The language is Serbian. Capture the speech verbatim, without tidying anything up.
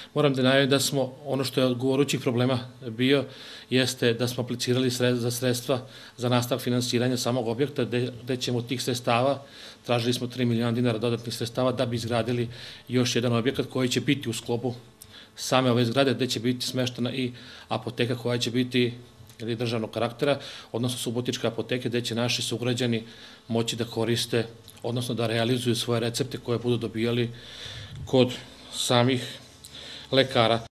Moram da najavim da smo, ono što je od gorućih problema bio, jeste da smo aplicirali za sredstva za nastavak finansiranja samog objekta, gde ćemo tih sredstava, tražili smo tri miliona dinara dodatnih sredstava da bi izgradili još jedan objekat koji će biti u sklopu same ove zgrade, gde će biti smeštena i apoteka koja će biti državnog karaktera, odnosno subotičke apoteke, gde će naši sugrađani moći da koriste, odnosno da realizuju svoje recepte koje budu dobijali kod samih lekara.